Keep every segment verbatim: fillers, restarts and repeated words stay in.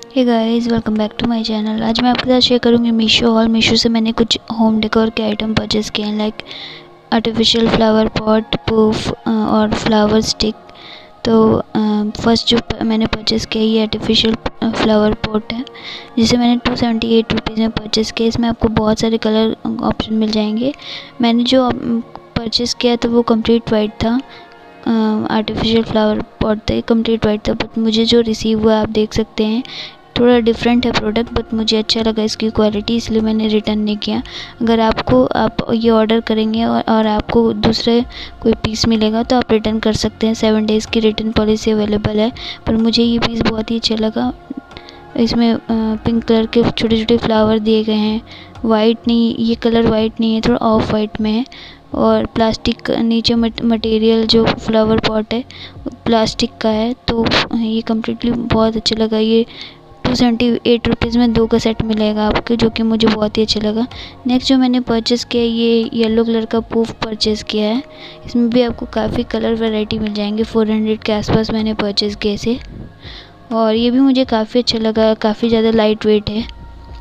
Hey guys, welcome back to my channel. आज मैं आपके साथ शेयर करूंगी मीशो हॉल। मीशो से मैंने कुछ होम डेकोर के आइटम परचेज़ किए हैं, like artificial flower pot, pouf और फ्लावर स्टिक। तो फर्स्ट जो मैंने परचेज़ किया ये आर्टिफिशियल फ्लावर पॉट है, जिसे मैंने टू सेवेंटी एट रुपीज़ में परचेज़ किया। इसमें आपको बहुत सारे कलर ऑप्शन मिल जाएंगे। मैंने जो परचेज़ किया था वो कंप्लीट वाइट था, आर्टिफिशियल फ्लावर पॉट था, कंप्लीट वाइट था। बट मुझे जो रिसीव हुआ आप देख सकते हैं, थोड़ा डिफरेंट है प्रोडक्ट, बट मुझे अच्छा लगा इसकी क्वालिटी, इसलिए मैंने रिटर्न नहीं किया। अगर आपको आप ये ऑर्डर करेंगे और, और आपको दूसरे कोई पीस मिलेगा तो आप रिटर्न कर सकते हैं। सेवन डेज़ की रिटर्न पॉलिसी अवेलेबल है। पर मुझे ये पीस बहुत ही अच्छा लगा। इसमें पिंक कलर के छोटे छोटे फ्लावर दिए गए हैं। वाइट नहीं, ये कलर वाइट नहीं है, थोड़ा ऑफ वाइट में है। और प्लास्टिक नीचे मटेरियल जो फ्लावर पॉट है प्लास्टिक का है। तो ये कम्प्लीटली बहुत अच्छा लगा। ये टू सेवेंटी एट रुपीज़ में दो का सेट मिलेगा आपको, जो कि मुझे बहुत ही अच्छा लगा। नेक्स्ट जो मैंने परचेज़ किया ये येलो कलर का पूफ परचेज़ किया है। इसमें भी आपको काफ़ी कलर वैरायटी मिल जाएंगे। फोर हंड्रेड के आसपास मैंने परचेज़ किया इसे, और ये भी मुझे काफ़ी अच्छा लगा। काफ़ी ज़्यादा लाइट वेट है,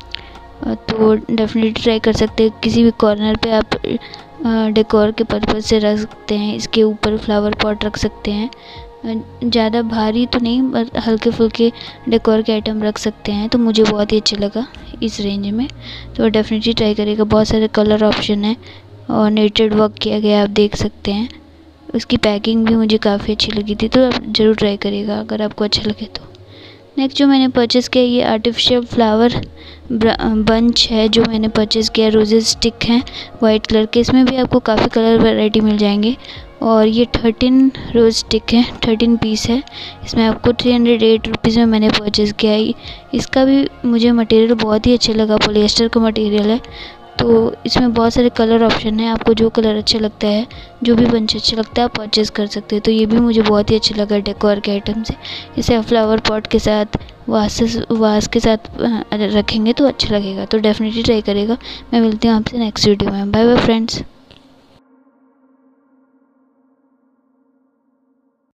तो डेफिनेटली ट्राई कर सकते हैं। किसी भी कॉर्नर पे आप डेकोर के पर्पज़ से रख सकते हैं। इसके ऊपर फ्लावर पॉट रख सकते हैं। ज़्यादा भारी तो नहीं, बट हल्के फुल्के डेकोर के आइटम रख सकते हैं। तो मुझे बहुत ही अच्छा लगा इस रेंज में, तो डेफिनेटली ट्राई करेगा। बहुत सारे कलर ऑप्शन है और नेटेड वर्क किया गया, आप देख सकते हैं। उसकी पैकिंग भी मुझे काफ़ी अच्छी लगी थी, तो आप ज़रूर ट्राई करिएगा अगर आपको अच्छा लगे तो। नेक्स्ट जो मैंने परचेज़ किया ये आर्टिफिशियल फ्लावर बंच है, जो मैंने परचेज़ किया। रोजेज स्टिक हैं वाइट कलर के। इसमें भी आपको काफ़ी कलर वैरायटी मिल जाएंगे। और ये थर्टीन रोज स्टिक है, थर्टीन पीस है। इसमें आपको थ्री हंड्रेड एट रुपीज़ में मैंने परचेज़ किया है। इसका भी मुझे मटेरियल बहुत ही अच्छा लगा, पॉलिएस्टर का मटेरियल है। तो इसमें बहुत सारे कलर ऑप्शन है। आपको जो कलर अच्छा लगता है, जो भी बंच अच्छा लगता है, आप परचेज़ कर सकते हैं। तो ये भी मुझे बहुत ही अच्छा लगा डेकोर के आइटम से। इसे फ्लावर पॉट के साथ, वास वास के साथ रखेंगे तो अच्छा लगेगा। तो डेफिनेटली ट्राई करेगा। मैं मिलती हूँ आपसे नेक्स्ट वीडियो में। Bye bye friends.